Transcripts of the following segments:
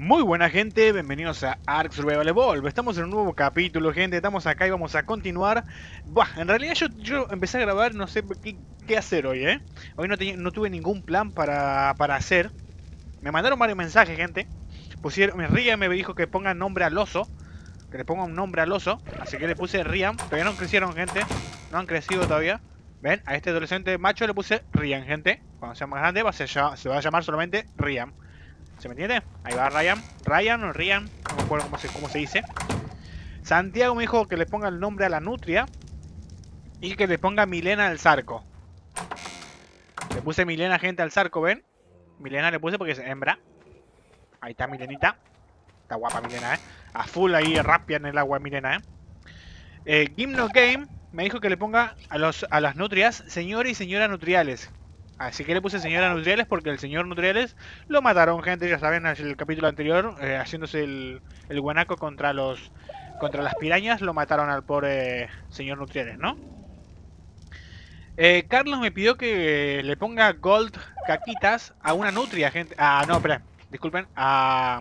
Muy buena gente, bienvenidos a Ark Survival Evolved. Estamos en un nuevo capítulo, gente. Estamos acá y vamos a continuar. Buah, en realidad yo empecé a grabar, no sé qué hacer hoy, ¿eh? Hoy no tuve ningún plan para hacer. Me mandaron varios mensajes, gente. Rian me dijo que ponga nombre al oso. Que le ponga un nombre al oso. Así que le puse Rian. Todavía no crecieron, gente. No han crecido todavía. ¿Ven? A este adolescente macho le puse Rian, gente. Cuando sea más grande se va a llamar solamente Rian. ¿Se me entiende? Ahí va Ryan. Ryan o Ryan, no me acuerdo cómo se dice. Santiago me dijo que le ponga el nombre a la nutria y que le ponga Milena al zarco. Le puse Milena, gente, al zarco, ¿ven? Milena le puse porque es hembra. Ahí está Milenita. Está guapa Milena, ¿eh? A full ahí, rapia en el agua Milena, ¿eh? Gimno Game me dijo que le ponga a las nutrias señor y señora nutriales. Así que le puse señora Nutriales porque el señor Nutriales lo mataron, gente, ya saben, en el capítulo anterior, haciéndose el guanaco contra las pirañas, lo mataron al pobre señor Nutriales, ¿no? Carlos me pidió que le ponga Gold Caquitas a una nutria, gente. Ah, no, espera, disculpen, a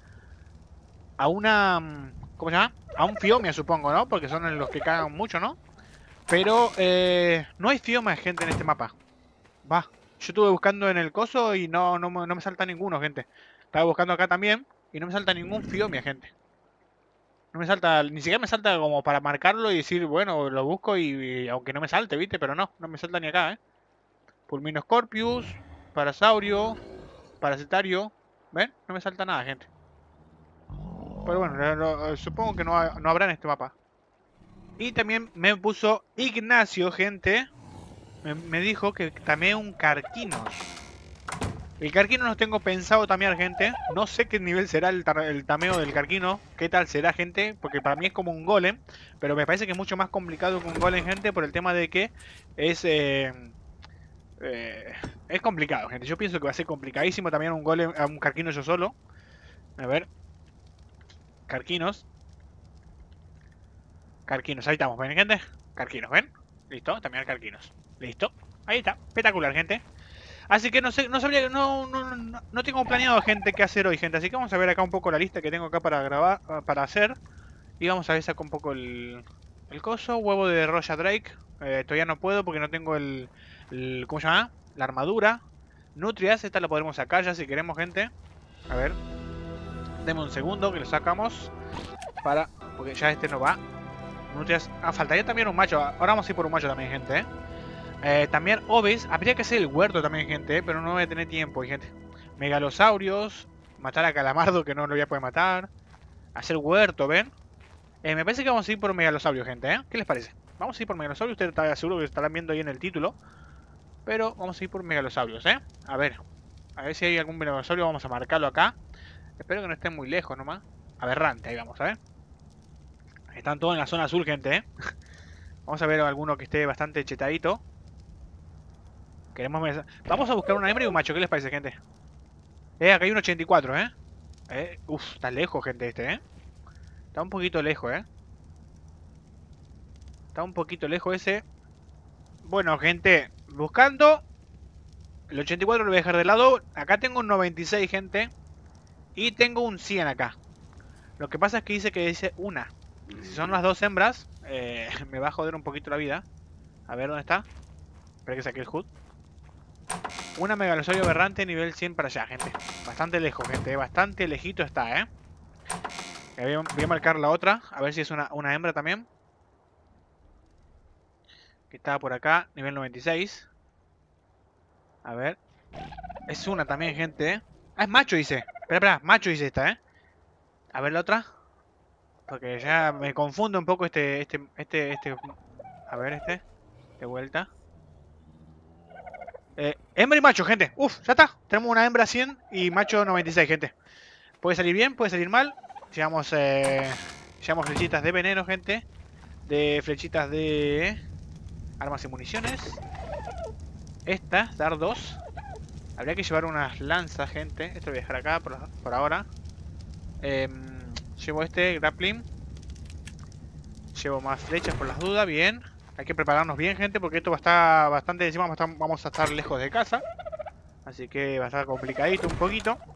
una... ¿Cómo se llama? A un fiomia, supongo, ¿no? Porque son los que cagan mucho, ¿no? Pero no hay fiomas, gente, en este mapa. Va, yo estuve buscando en el coso y no me salta ninguno, gente. Estaba buscando acá también y no me salta ningún fiomia, gente. No me salta, ni siquiera me salta como para marcarlo y decir, bueno, lo busco y aunque no me salte, ¿viste? Pero no me salta ni acá, ¿eh? Pulminoscorpius, Parasaurio, Parasitario. ¿Ven? No me salta nada, gente. Pero bueno, supongo que no habrá en este mapa. Y también me puso Ignacio, gente. Me dijo que también un Carquinos. El carquino los tengo pensado tamear, gente. No sé qué nivel será el tameo del carquino. ¿Qué tal será, gente? Porque para mí es como un golem. Pero me parece que es mucho más complicado que un golem, gente. Por el tema de que es complicado, gente. Yo pienso que va a ser complicadísimo también un golem, a un carquino yo solo. A ver. Carquinos. Carquinos, ahí estamos, ¿ven, gente? Carquinos, ¿ven? Listo, también carquinos. Listo. Ahí está. Espectacular, gente. Así que no sé, no sabría, no tengo planeado, gente, qué hacer hoy, gente. Así que vamos a ver acá un poco la lista que tengo acá para grabar, para hacer. Y vamos a ver sacar un poco el coso. Huevo de Roya Drake. Todavía no puedo porque no tengo ¿cómo se llama? La armadura. Nutrias, esta la podremos sacar ya si queremos, gente. A ver. Deme un segundo que lo sacamos. Porque ya este no va. Nutrias. Ah, faltaría también un macho. Ahora vamos a ir por un macho también, gente, también Ovis, habría que hacer el huerto también, gente, pero no voy a tener tiempo, gente. Megalosaurios, matar a Calamardo, que no lo voy a poder matar. Hacer huerto, ¿ven? Me parece que vamos a ir por Megalosaurios, gente, ¿eh? ¿Qué les parece? Vamos a ir por Megalosaurios, ustedes están seguro que estarán viendo ahí en el título. Pero vamos a ir por Megalosaurios, ¿eh? A ver si hay algún Megalosaurio, vamos a marcarlo acá. Espero que no estén muy lejos nomás. Aberrante, ahí vamos, a ver. Están todos en la zona azul, gente, ¿eh? Vamos a ver alguno que esté bastante chetadito. Vamos a buscar una hembra y un macho, ¿qué les parece, gente? Acá hay un 84, Uf, está lejos, gente, Está un poquito lejos, Está un poquito lejos ese. Bueno, gente, buscando. El 84 lo voy a dejar de lado. Acá tengo un 96, gente. Y tengo un 100 acá. Lo que pasa es que dice una. Si son las dos hembras, me va a joder un poquito la vida. A ver, ¿dónde está? Espera que saque el HUD. Una megalosaurio aberrante nivel 100 para allá, gente. Bastante lejos, gente. Bastante lejito está, Voy a marcar la otra. A ver si es una hembra también. Que estaba por acá. Nivel 96. A ver. Es una también, gente, Ah, es macho, dice. Espera. Macho dice esta, A ver la otra. Porque ya me confundo un poco este. A ver, de vuelta. Hembra y macho, gente. Uf, ya está. Tenemos una hembra 100 y macho 96, gente. Puede salir bien, puede salir mal. Llevamos flechitas de veneno, gente. De flechitas de armas y municiones. Estas, dardos. Habría que llevar unas lanzas, gente. Esto lo voy a dejar acá por ahora. Llevo grappling. Llevo más flechas por las dudas, bien. Hay que prepararnos bien, gente, porque esto va a estar bastante encima. Vamos a estar lejos de casa. Así que va a estar complicadito un poquito.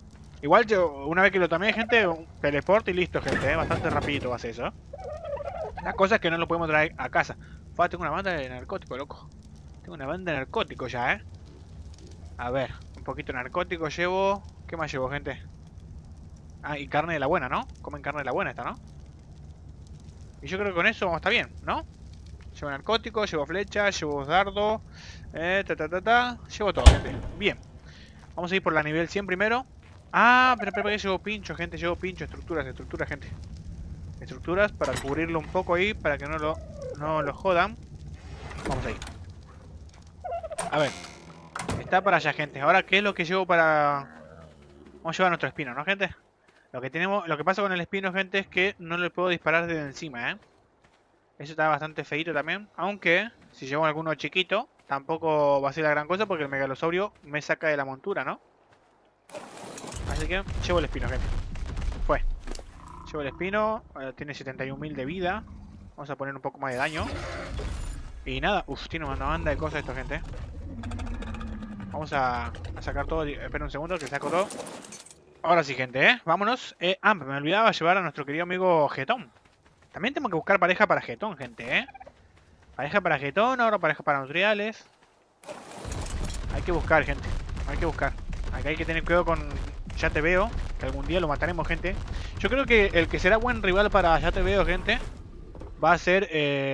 Igual yo, una vez que lo tomé, gente, un teleporte y listo, gente, bastante rapidito hace eso. La cosa es que no lo podemos traer a casa. Fua, tengo una banda de narcóticos, loco. Tengo una banda de narcóticos ya, A ver, un poquito de narcóticos llevo. ¿Qué más llevo, gente? Ah, y carne de la buena, ¿no? Comen carne de la buena esta, ¿no? Y yo creo que con eso vamos a estar bien, ¿no? Llevo narcóticos, llevo flechas, llevo dardo. Llevo todo, gente. Bien. Vamos a ir por la nivel 100 primero. Ah, pero que llevo pincho, gente. Llevo pincho, estructuras, gente. Estructuras para cubrirlo un poco ahí, para que no lo jodan. Vamos ahí. A ver. Está para allá, gente. Ahora, ¿qué es lo que llevo para...? Vamos a llevar nuestro espino, ¿no, gente? Lo que pasa con el espino, gente, es que no le puedo disparar desde encima, Eso está bastante feito también. Aunque, si llevo alguno chiquito, tampoco va a ser la gran cosa porque el megalosaurio me saca de la montura, ¿no? Así que llevo el espino, gente. Fue. Llevo el espino. Tiene 71.000 de vida. Vamos a poner un poco más de daño. Y nada. Uf, tiene una banda de cosas esto, gente. Vamos a sacar todo. Espera un segundo que saco todo. Ahora sí, gente, Vámonos. Me olvidaba llevar a nuestro querido amigo Getón. También tengo que buscar pareja para Getón, gente, Pareja para Getón, ahora pareja para Nutriales. Hay que buscar, gente. Hay que buscar. Acá hay que tener cuidado con Ya Te Veo, que algún día lo mataremos, gente. Yo creo que el que será buen rival para Ya Te Veo, gente, va a ser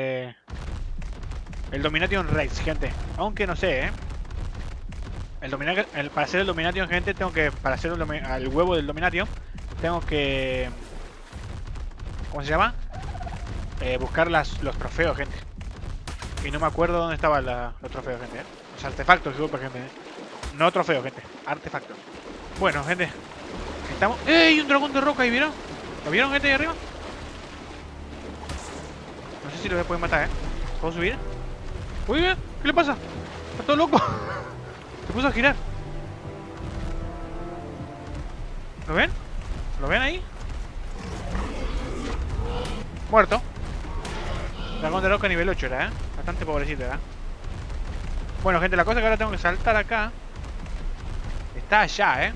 el Domination Rex, gente. Aunque no sé, para hacer el Domination, gente, para hacer al huevo del Domination, tengo que... ¿Cómo se llama? Buscar los trofeos, gente. Y no me acuerdo dónde estaban los trofeos, gente. Los artefactos, disculpa, gente. No trofeos, gente. Artefactos. Bueno, gente. Estamos... ¡Ey! Un dragón de roca ahí, ¿vieron? ¿Lo vieron, gente, ahí arriba? No sé si lo voy a poder matar, ¿Puedo subir? Uy, ¿qué le pasa? Está todo loco. Se puso a girar. ¿Lo ven? ¿Lo ven ahí? Muerto. Dragón de roca nivel 8 era, Bastante pobrecito era. Bueno, gente, la cosa es que ahora tengo que saltar acá. Está allá,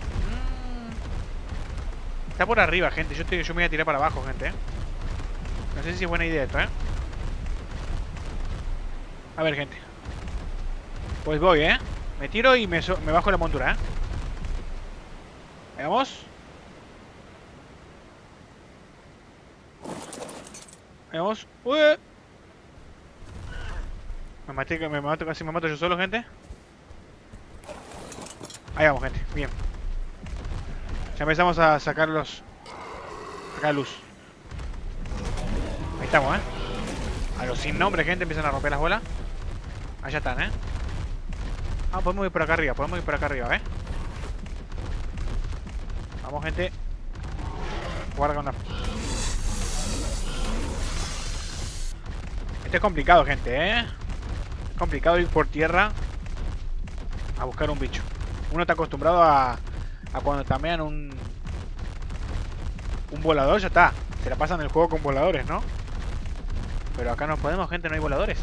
Está por arriba, gente. Yo me voy a tirar para abajo, gente, No sé si es buena idea esto, A ver, gente. Pues voy, Me tiro y me bajo la montura, Veamos. Veamos. ¡Uy! Casi me mato yo solo, gente. Ahí vamos, gente. Bien. Ya empezamos a sacarlos. Acá luz. Ahí estamos, A los sin nombre, gente, empiezan a romper las bolas. Allá están, Ah, podemos ir por acá arriba, Vamos, gente. Guarda con la... Esto es complicado, gente, Es complicado ir por tierra a buscar un bicho. Uno está acostumbrado a cuando tamean un volador, ya está. Se la pasan el juego con voladores, ¿no? Pero acá no podemos, gente, no hay voladores.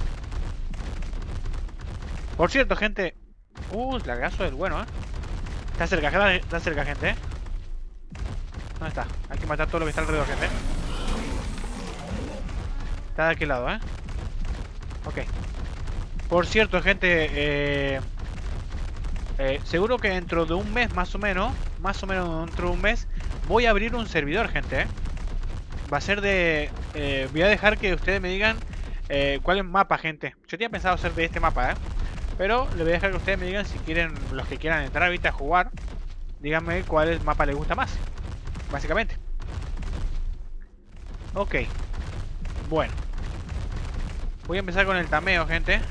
Por cierto, gente. El lagazo es bueno, Está cerca, gente, ¿Dónde está? Hay que matar todo lo que está alrededor, gente. Está de aquel lado, Ok. Por cierto, gente, seguro que dentro de un mes, más o menos dentro de un mes, voy a abrir un servidor, gente, Va a ser voy a dejar que ustedes me digan cuál es el mapa, gente. Yo tenía pensado hacer de este mapa, pero le voy a dejar que ustedes me digan si quieren, los que quieran entrar ahorita a jugar, díganme cuál es el mapa les gusta más, básicamente. Ok. Bueno. Voy a empezar con el tameo, gente.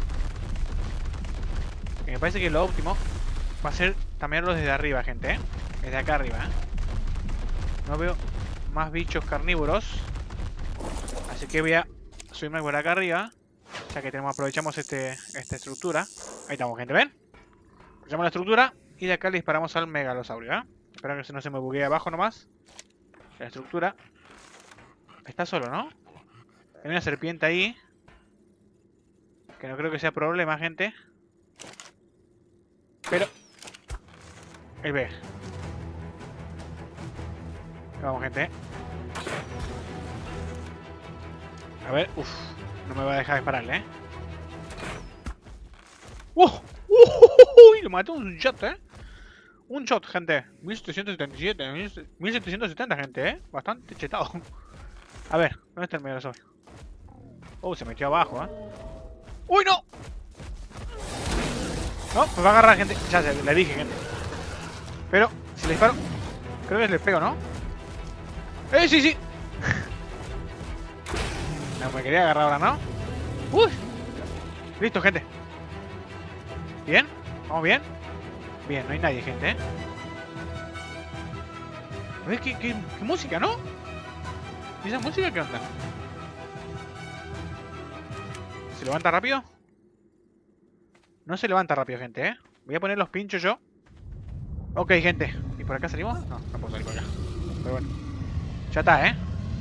Que me parece que lo óptimo va a ser tamearlos desde arriba, gente, Desde acá arriba, No veo más bichos carnívoros. Así que voy a subirme por acá arriba. Ya que aprovechamos esta estructura. Ahí estamos, gente, ¿ven? Aprovechamos la estructura y de acá le disparamos al megalosaurio, Espero que no se me buguee abajo nomás. La estructura está solo, ¿no? Hay una serpiente ahí. Que no creo que sea problema, gente. Pero... Ahí ve. Vamos, gente. A ver, uff. No me va a dejar dispararle, Uy, lo maté un shot, Un shot, gente. 1777, 1770, gente, Bastante chetado. A ver, ¿dónde está el Megalosaurus? Se metió abajo, ¡Uy, no! No, me va a agarrar, gente. Ya sé, le dije, gente. Pero, si le disparo, creo que le pego, ¿no? Sí, sí. No me quería agarrar ahora, ¿no? Uy. Listo, gente. ¿Bien? ¿Vamos bien? Bien, no hay nadie, gente, A ver, ¿qué música, ¿no? ¿Y esa música qué onda? ¿Se levanta rápido? No se levanta rápido, gente, Voy a poner los pinchos yo. Ok, gente. ¿Y por acá salimos? No, no puedo salir por acá. Pero bueno. Ya está,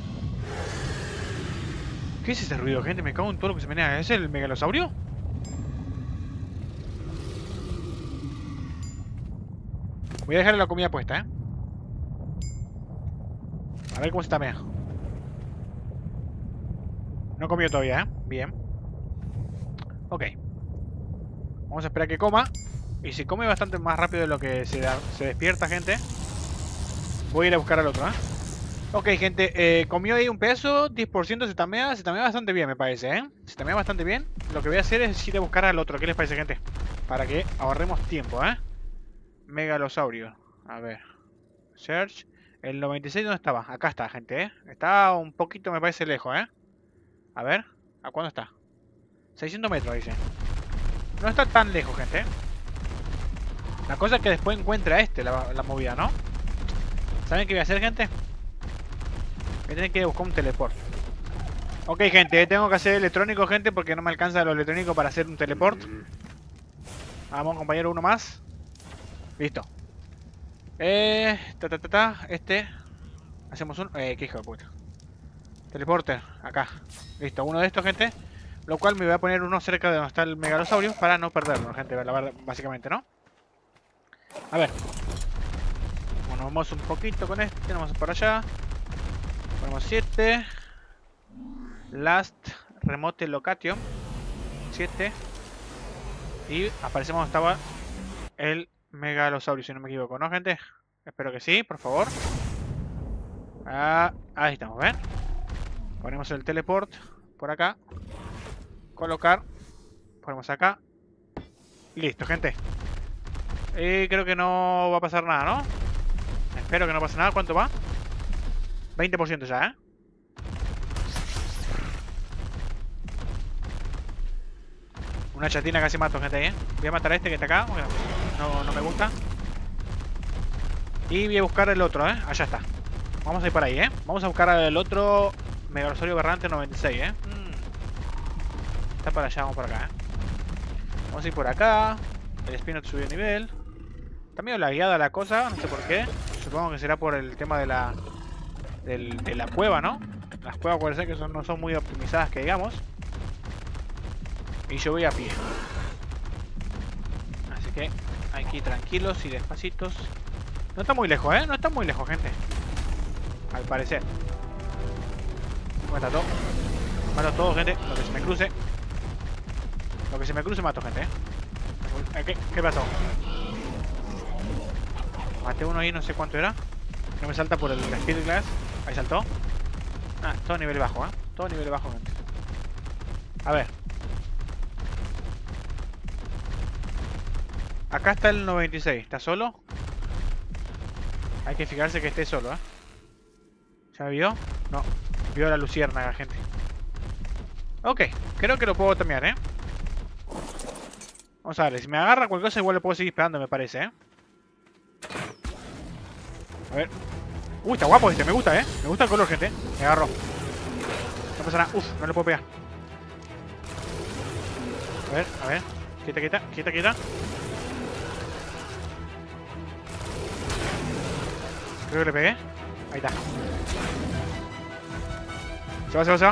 ¿Qué es ese ruido, gente? Me cago en todo lo que se menea. ¿Es el megalosaurio? Voy a dejarle la comida puesta, A ver cómo se está mea. No comió todavía, Bien. Ok. Vamos a esperar que coma. Y si come bastante más rápido de lo que se despierta, gente, voy a ir a buscar al otro, Ok, gente, comió ahí un peso, 10% se tamea bastante bien, me parece, Se tamea bastante bien. Lo que voy a hacer es ir a buscar al otro. ¿Qué les parece, gente? Para que ahorremos tiempo, Megalosaurio. A ver. Search. El 96, ¿dónde estaba? Acá está, gente, Está un poquito, me parece, lejos, A ver. ¿A cuándo está? 600 metros, dice. No está tan lejos, gente, La cosa es que después encuentra la movida, ¿no? ¿Saben qué voy a hacer, gente? Voy a tener que buscar un teleport. Ok, gente, tengo que hacer electrónico, gente, porque no me alcanza lo electrónico para hacer un teleport. Vamos, compañero, uno más. Listo. Hacemos un... qué hijo de puta. Teleporter, acá. Listo, uno de estos, gente. Lo cual me voy a poner uno cerca de donde está el megalosaurio para no perderlo, gente, básicamente, ¿no? A ver. Bueno, vamos un poquito con este, vamos por allá. Ponemos 7. Last Remote Location 7. Y aparecemos donde estaba el megalosaurio, si no me equivoco, ¿no, gente? Espero que sí, por favor. Ahí estamos, ¿ven? Ponemos el teleport por acá. Colocar. Ponemos acá. Listo, gente. Y creo que no va a pasar nada, ¿no? Espero que no pase nada. ¿Cuánto va? 20% ya, Una chatina casi mato, gente, ahí, Voy a matar a este que está acá. No me gusta. Y voy a buscar el otro, Allá está. Vamos a ir para ahí, Vamos a buscar al otro Megalosaurio Berrante 96, Está para allá, vamos por acá, Vamos a ir por acá. El Spinot subió de nivel. Está medio lagueada la cosa, no sé por qué. Supongo que será por el tema de la cueva, ¿no? Las cuevas puede ser que no son muy optimizadas, que digamos. Y yo voy a pie. Así que hay que ir tranquilos y despacitos. No está muy lejos, No está muy lejos, gente. Al parecer. Mata todo. Mato todo, gente. Lo que se me cruce. Lo que se me cruce mato, gente, ¿Qué pasó? Maté uno ahí, no sé cuánto era. No me salta por el Speed Glass. Ahí saltó. Todo nivel bajo, Todo nivel bajo, gente. A ver. Acá está el 96. ¿Está solo? Hay que fijarse que esté solo, ¿Ya vio? No. Vio la luciérnaga, gente. Ok. Creo que lo puedo tamear, Vamos a ver. Si me agarra cualquier cosa, igual lo puedo seguir esperando, me parece, A ver. Uy, está guapo este. Me gusta, Me gusta el color, gente. Me agarró. No pasa nada. Uf, no le puedo pegar. A ver. Quieta. Creo que le pegué. Ahí está. Se va.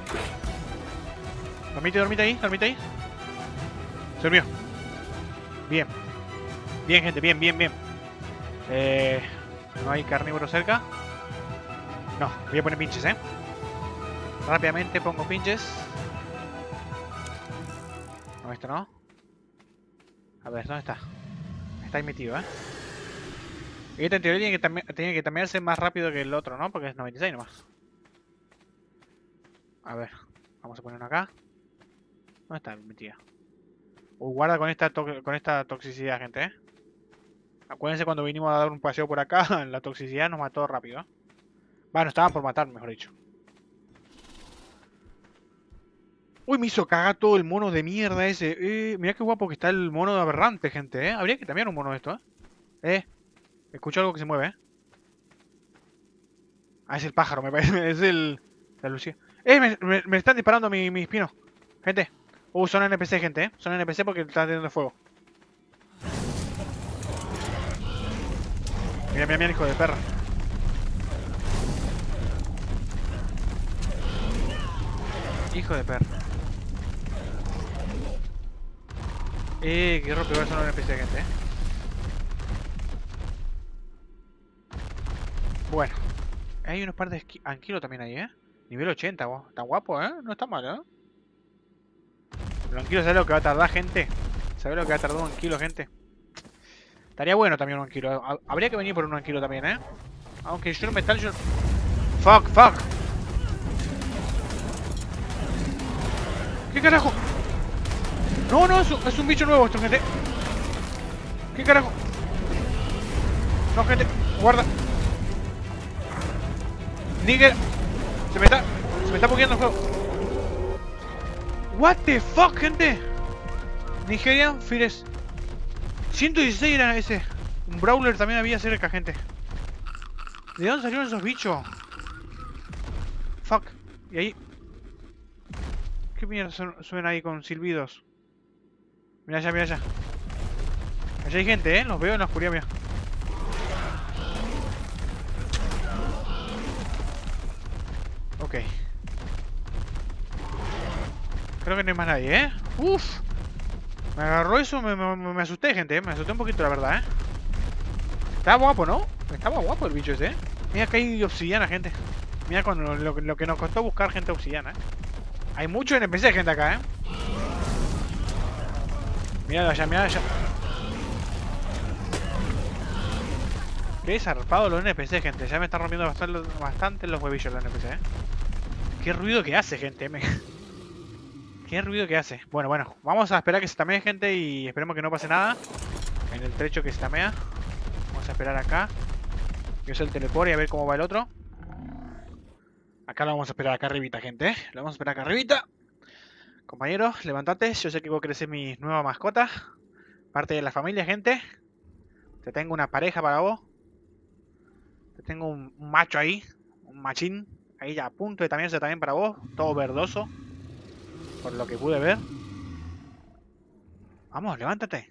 Dormite ahí. Se durmió. Bien. Bien, gente. Bien. No hay carnívoro cerca. No, voy a poner pinches, Rápidamente pongo pinches. No, esto no. A ver, ¿dónde está? Está ahí metido, Y este en teoría tiene que también ser más rápido que el otro, ¿no? Porque es 96 nomás. A ver, vamos a poner uno acá. ¿Dónde está metida? Guarda con esta toxicidad, gente, Acuérdense cuando vinimos a dar un paseo por acá, la toxicidad nos mató rápido, Bueno, estaban por matar, mejor dicho. Uy, me hizo cagar todo el mono de mierda ese. Mirá qué guapo que está el mono de aberrante, gente, Habría que cambiar un mono de esto, Escucho algo que se mueve, Ah, es el pájaro, me parece. Es la lucía. Me están disparando mis pinos. Gente. Son NPC, gente, Son NPC porque están teniendo fuego. Mira, mira, mira, hijo de perra. Hijo de perra. Qué rompedoras son los NPC, gente, Bueno. Hay unos par de anquilos también ahí, Nivel 80, vos. Está guapo, No está mal, Pero anquilo, ¿sabes lo que va a tardar, gente? ¿Sabes lo que va a tardar un anquilo, gente? Estaría bueno también un anquilo. Habría que venir por un anquilo también, Aunque yo no metal, yo... Fuck, fuck. ¿Qué carajo? No, no, es un bicho nuevo esto, gente. ¿Qué carajo? No, gente, guarda. Nigger. Se me está bugueando el juego. What the fuck, gente. Nigerian Fires. 116 era ese. Un brawler también había cerca, gente. ¿De dónde salieron esos bichos? Fuck. Y ahí... ¿Qué mierda suena ahí con silbidos? Mira allá, mira allá. Allá hay gente, Los veo en la oscuridad, mira. Ok. Creo que no hay más nadie, Uf. Me agarró eso, me asusté, gente, Me asusté un poquito, la verdad, Estaba guapo, ¿no? Estaba guapo el bicho ese, Mira que hay obsidiana, gente. Mira con lo que nos costó buscar gente obsidiana, Hay mucho NPC, gente, acá, Míralo allá, míralo allá. Qué zarpado los NPC, gente. Ya me están rompiendo bastante los huevillos los NPC, Qué ruido que hace, gente. Qué ruido que hace. Bueno, vamos a esperar que se tamee, gente, y esperemos que no pase nada en el trecho que se tamea. Vamos a esperar acá. Yo soy el teleport y a ver cómo va el otro. Acá lo vamos a esperar acá arribita, gente, Lo vamos a esperar acá arribita. Compañero, levantate. Yo sé que vos querés ser mi nueva mascota. Parte de la familia, gente. Te tengo una pareja para vos. Te tengo un macho ahí. Un machín. Ahí ya a punto de tamearse también para vos. Todo verdoso. Por lo que pude ver. Vamos, levántate.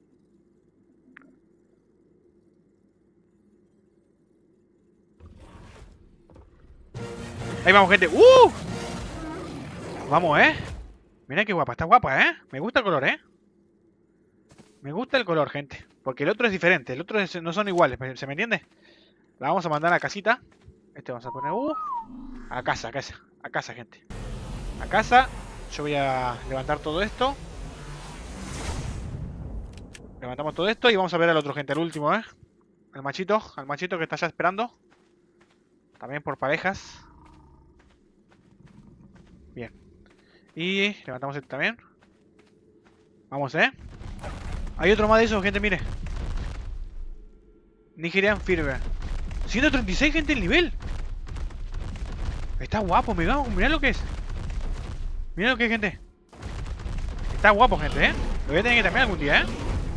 Ahí vamos, gente. Vamos, Mira qué guapa. Está guapa, Me gusta el color, Me gusta el color, gente. Porque el otro es diferente. El otro no son iguales. ¿Se me entiende? La vamos a mandar a la casita. Este vamos a poner... a casa, a casa, gente. A casa. Yo voy a levantar todo esto. Levantamos todo esto y vamos a ver al otro, gente. Al último, Al machito que está ya esperando. También por parejas. Bien. Y levantamos este también. Vamos, Hay otro más de esos, gente, mire. Nigerian Fever. 136, gente, el nivel. Está guapo, mirá lo que es. Mirá lo que es, gente. Está guapo, gente, Lo voy a tener que también algún día,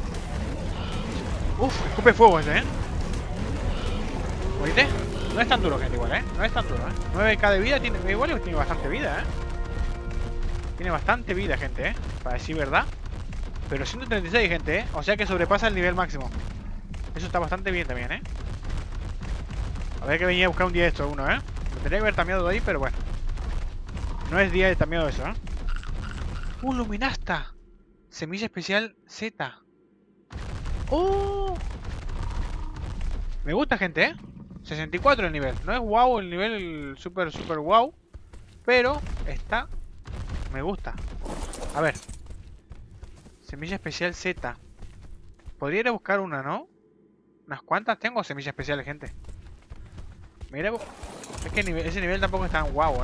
Uf, escupe fuego ese, ¿Oíste? No es tan duro, gente, igual, No es tan duro, 9k de vida tiene... Igual tiene bastante vida, Tiene bastante vida, gente, Para decir verdad. Pero 136, gente, O sea que sobrepasa el nivel máximo. Eso está bastante bien también, A ver que venía a buscar un día de esto, uno, Lo tendría que haber tameado de ahí, pero bueno. No es día de tameado eso, Luminasta. Semilla especial Z. ¡Oh! Me gusta, gente, 64 el nivel. No es wow el nivel super wow. Pero está... Me gusta. A ver. Semilla especial Z. Podría ir a buscar una, ¿no? Unas cuantas tengo semillas especiales, gente. Mira, es que ese nivel tampoco es tan guau,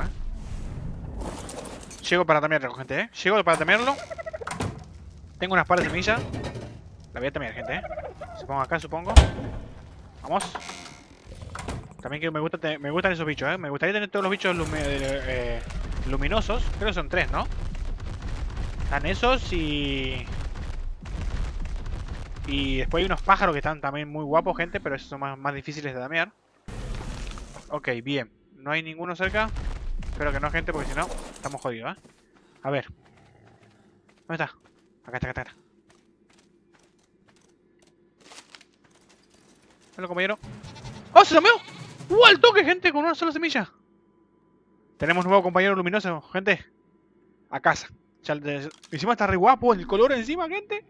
Llego para tamearlo, gente, Llego para tamearlo. Tengo unas par de semillas. La voy a tamear, gente, Se pongo acá, supongo. Vamos. También que me gustan esos bichos, Me gustaría tener todos los bichos luminosos. Creo que son 3, ¿no? Están esos y... Y después hay unos pájaros que están también muy guapos, gente. Pero esos son más difíciles de tamear. Ok, bien. No hay ninguno cerca. Espero que no, gente, porque si no, estamos jodidos, A ver. ¿Dónde está? Acá está. Hola, compañero. ¡Oh, se tameó! ¡Al toque, gente! Con una sola semilla. Tenemos un nuevo compañero luminoso, gente. A casa. Encima está re guapo el color encima, gente.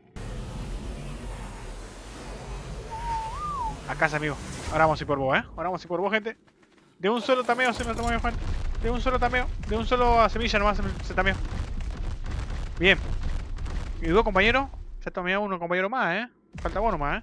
A casa, amigo. Ahora vamos a ir por vos, Ahora vamos a ir por vos, gente. De un solo tameo se me tomó, gente. De un solo tameo. De un solo semilla nomás se tameó. Bien. ¿Y dos compañeros? Se ha tameado uno compañero más, Falta uno más,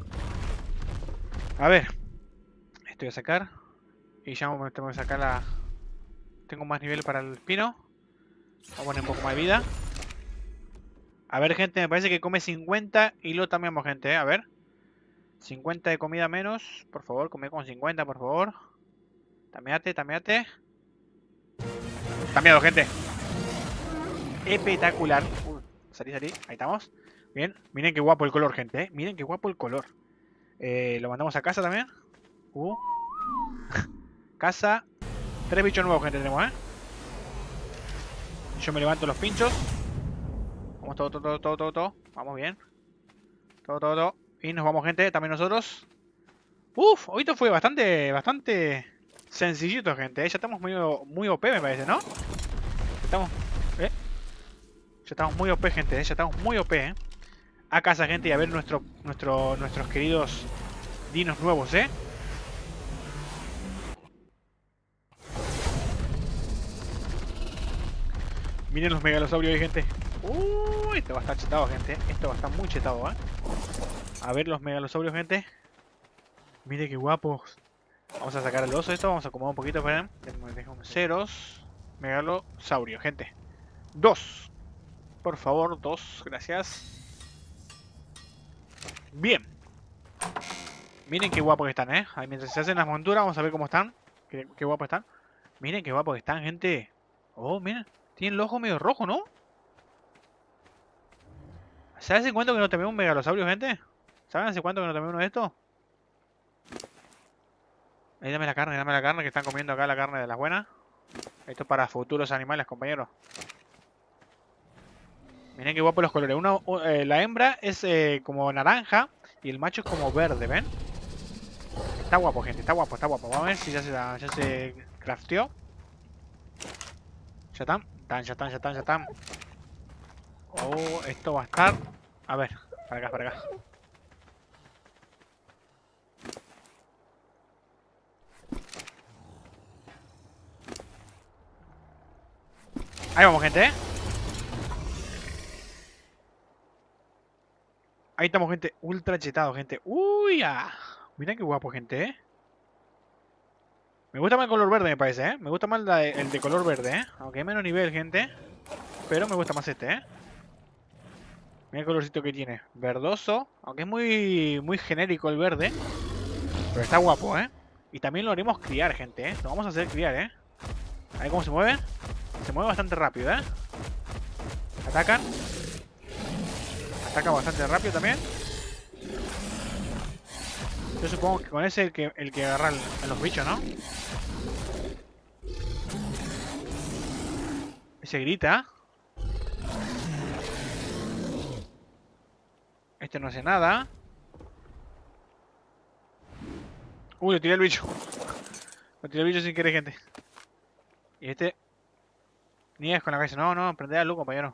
A ver. Esto voy a sacar. Y ya me tengo que sacar la... Tengo más nivel para el pino. Vamos a poner un poco más de vida. A ver, gente, me parece que come 50 y lo tameamos, gente, A ver. 50 de comida menos. Por favor, come con 50, por favor. Tameate. Tameado, gente. Espectacular. Salí. Ahí estamos. Bien. Miren qué guapo el color, gente, Miren qué guapo el color. Lo mandamos a casa también. Casa. 3 bichos nuevos, gente, tenemos, Yo me levanto los pinchos. Vamos todo. Vamos bien. Todo. Y nos vamos, gente, también nosotros. Ahorita fue bastante sencillito, gente. Ya estamos muy OP, me parece, ¿no? Ya estamos muy OP, gente. Ya estamos muy OP, A casa, gente, y a ver nuestros queridos dinos nuevos, Miren los megalosaurios ahí, gente. Esto va a estar chetado, gente. Esto va a estar muy chetado, A ver los megalosaurios, gente. Mire qué guapos. Vamos a sacar el oso esto. Vamos a acomodar un poquito para ceros. Megalosaurio, gente. 2. Por favor, 2. Gracias. Bien. Miren qué guapos que están, Ahí, mientras se hacen las monturas, vamos a ver cómo están. Qué guapos están. Miren qué guapos que están, gente. Miren. Tienen el ojo medio rojo, ¿no? ¿Sabes hace cuánto que no tomé un megalosaurio, gente? ¿Saben hace cuánto que no tomé uno de estos? Ahí dame la carne que están comiendo acá, la carne de las buenas. Esto es para futuros animales, compañeros. Miren qué guapos los colores. La hembra es como naranja y el macho es como verde, ¿ven? Está guapo, gente, está guapo. Vamos a ver si ya se crafteó. Ya están. Esto va a estar... A ver, para acá. Ahí vamos, gente, Ahí estamos, gente. Ultra chetado, gente. Mira qué guapo, gente, Me gusta más el color verde, me parece, Me gusta más el de color verde, Aunque hay menos nivel, gente. Pero me gusta más este, Mira el colorcito que tiene. Verdoso. Aunque es muy genérico el verde. Pero está guapo, Y también lo haremos criar, gente, Lo vamos a hacer criar, A ver cómo se mueve. Se mueve bastante rápido, Atacan. Ataca bastante rápido también. Yo supongo que con ese el que agarra a los bichos, ¿no? Ese grita. Este no hace nada. Le tiré el bicho. Lo tiré el bicho sin querer, gente. Y este... Niegas con la cabeza. No, prende la luz, compañero.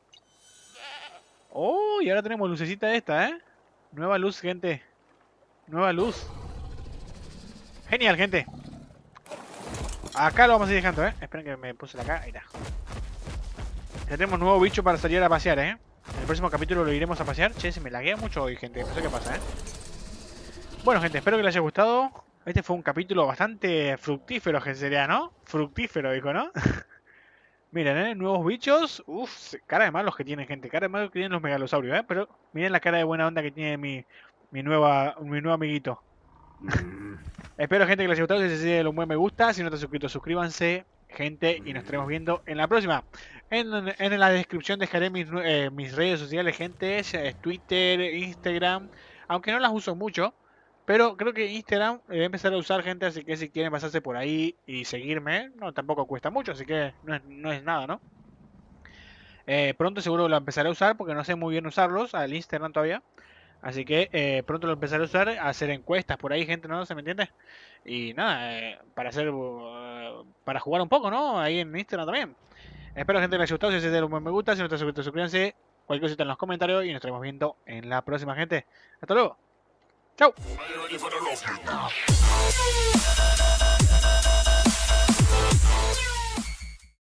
Y ahora tenemos lucecita esta, Nueva luz, gente. Nueva luz. Genial, gente. Acá lo vamos a ir dejando, Esperen que me puse la cara. Ahí está. Ya tenemos nuevo bicho para salir a pasear, En el próximo capítulo lo iremos a pasear. Che, se me laguea mucho hoy, gente. No sé qué pasa, Bueno, gente, espero que les haya gustado. Este fue un capítulo bastante fructífero, que sería, ¿no? Fructífero, dijo, ¿no? Miren, nuevos bichos. Uf, cara de malos que tienen, gente. Cara de malos que tienen los megalosaurios, Pero miren la cara de buena onda que tiene mi nuevo amiguito. Espero, gente, que les haya gustado. Si les un buen me gusta. Si no están suscritos, suscríbanse, gente. Y nos estaremos viendo en la próxima. En la descripción dejaré mis redes sociales, gente. Twitter, Instagram. Aunque no las uso mucho. Pero creo que Instagram voy a empezar a usar, gente. Así que si quieren pasarse por ahí y seguirme, no tampoco cuesta mucho. Así que no es nada, ¿no? Pronto seguro lo empezaré a usar porque no sé muy bien usarlos. Al Instagram todavía. Así que pronto lo empezaré a usar, a hacer encuestas por ahí, gente, ¿no? ¿Se me entiende? Y nada, para jugar un poco, ¿no? Ahí en Instagram también. Espero, gente, que les haya gustado. Si les den un buen me gusta, si no están suscritos, suscríbanse. Cualquier cosita en los comentarios y nos estaremos viendo en la próxima, gente. Hasta luego. Chau.